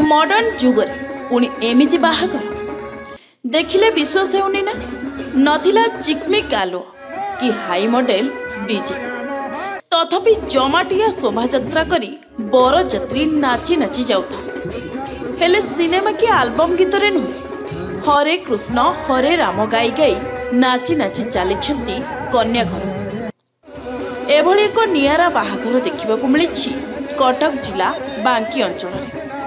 Modern जुगरे पुणी एमिति बाहागर देखिले विश्वास होनी ना नथिला चिकमिक आलो कि हाई मॉडल डीजे तथापि जमाटिया शोभायात्रा करी बरजात्री नाची नाची जाउथा हेले सिनेमा की आल्बम गीत रे नुहे हरे कृष्ण हरे राम गाई गाई नाची नाची चली कन्या घर एभली एक नियारा बाहाघर देखा मिली कटक जिला बांकी अंचल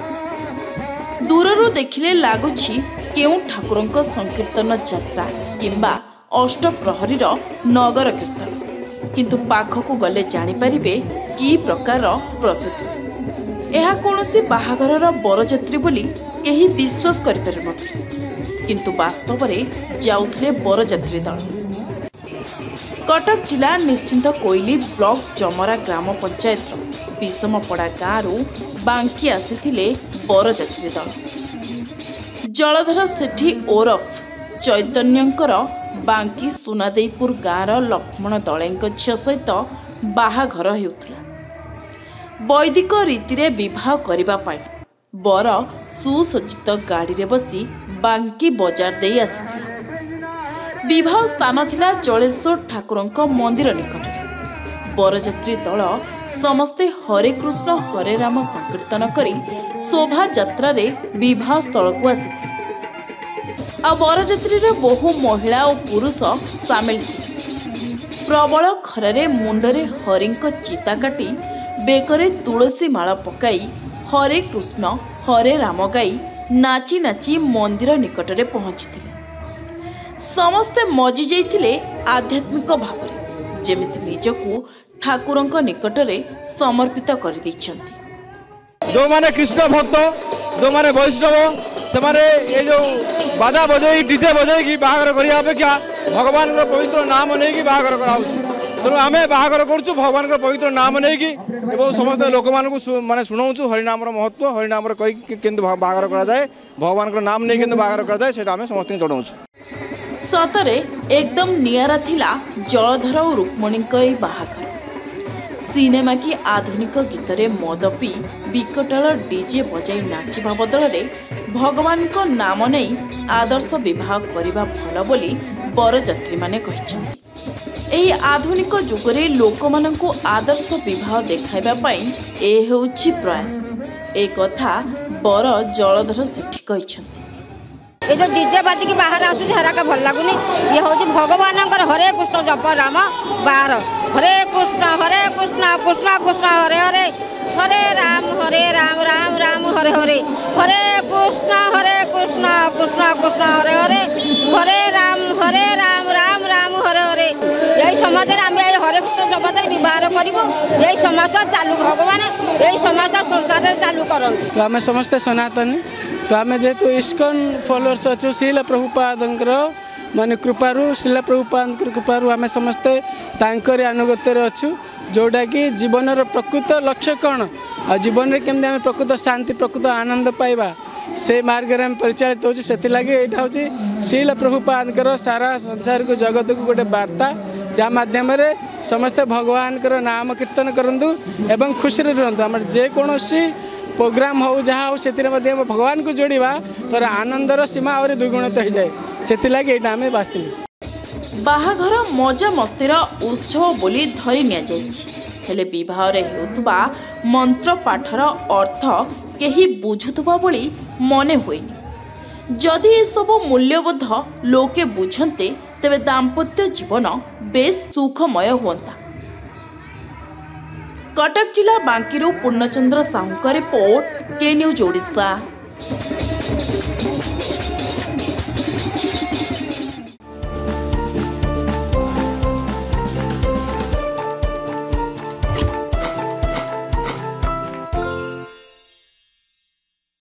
दूररू देखिले लगुच केउ ठाकुर संकीर्तन यात्रा किंबा अष्टप्रहरीर नगर कीर्तन किंतु पाखकु गले जानिपारिबे कि प्रकार प्रोसेसन यह कौनसी बाहाघरर बरजात्री बोली केही विश्वास करिपारु नथिले किंतु वास्तव में जाउथले बरजात्री दल कटक जिला निश्चिंत कोइली ब्लॉक जमरा ग्राम पंचायत विषमपड़ा गाँव बांकी आसीथिले बरजात्री दल जलधर सेठी ओरफ चैतन्यंकर बांकी सुनादेईपुर गाँवर लक्ष्मण दले झील सहित बाहाघर हेउथला वैदिक रीति विवाह करने बर सुसज्जित गाड़ी रे बसी बांकी बजार दे आसीथिला विवाह स्थान थिला जलेश्वर ठाकुर मंदिर निकट बरजात्री दल समस्ते हरे कृष्ण हरे राम संकीर्तन करी शोभा यात्रा रे विवाह स्थल को आसीथिले आ बरजात्री रे बहु महिला और पुरुष सामिल थे प्रबल खरारे मुंडरे हरिंक चिता काटी बेकरे तुलसी माला पकाई हरे कृष्ण हरे राम गाई नाची नाची मंदिर निकटरे पहुंचथिले समस्ते मजी जाइथिले आध्यात्मिक भावरे जेमिति निजकु ठाकुरंक निकटरे समर्पित कर दैछंती जो माने कृष्ण भक्त जो माने वैष्णव से माने ये जो बाजा बजे डीजे बजे की बाहागर करिया अपेक्षा भगवान को पवित्र नाम नहीं की बाहागर कराउछ तेणु आम बाहागर करूँ भगवान को पवित्र नाम नहीं कि समस्त लोक माने शुणाऊँ हरिनाम महत्व हरिनाम कही बाहागर कराए भगवान को नाम नहीं बाहागर कराए से समस्त जनाऊँ सतरे एकदम नियारा थिला जलधर और रुक्मणी बाहाघर सिनेमा की आधुनिक गीत रे मद पी विकटाल डीजे बजाई नाचिबा बदल रे भगवान को नाम नहीं आदर्श विवाह करने भल बोली बरजात्री माने कहिसंती एही आधुनिक जुगरे लोक मानकु आदर्श विवाह देखाइबा पई ए हेउछि प्रयास ए कथा बर जलधर सेठी कहिसंती ये जो डीजे बाजिकी बाहर आसरा का भल लगुनि ये हूँ भगवान हरे कृष्ण जप राम बार हरे कृष्ण कृष्ण कृष्ण हरे हरे हरे राम राम राम हरे हरे हरे कृष्ण कृष्ण कृष्ण हरे हरे हरे राम राम हरे हरे यही समाज आम हरे कृष्ण जपत व्यवहार करूँ यही समाज चालू भगवान यही समाज संसार चालू कर तो आम समस्ते सनातनी तो आम जेहेतु इस्कन फॉलोअर्स अच्छु शिला प्रभुपाद माने कृपारू शिला प्रभुपाद कृपारू आम समस्ते तांकर अनुगत्य अच्छु जोटा कि जीवन प्रकृत लक्ष्य कौन आ जीवन में केमती आम प्रकृत शांति प्रकृत आनंद पाइबा से मार्ग में परिचालित होती से लगे यहाँ हूँ शिला प्रभुपाद सारा संसार को जगत को गोटे वार्ता जहाँ मध्यम समस्ते भगवान नाम कीर्तन करूँ एवं खुशी रुहतु आम जेकोसी प्रोग्राम हो जहाँ हो से भगवान को जोड़ा तर आनंदर सीमा और द्विगुणित हो जाए से लगे यहाँ आम बासिलु बाहाघर मजा मस्तीर उत्सव बोली धरी नियाଯାଇଛି विवाह रे हेउतबा मंत्र पाठर अर्थ केही बुझुतबा बोली मने होइनी जदि ए सब मूल्यबोध लोके बुझन्ते तेबे दाम्पत्य जीवन बेस सुखमय होता कटक जिला बांकीरू पूर्णचंद्र साहू का रिपोर्ट के न्यूज ओडिशा।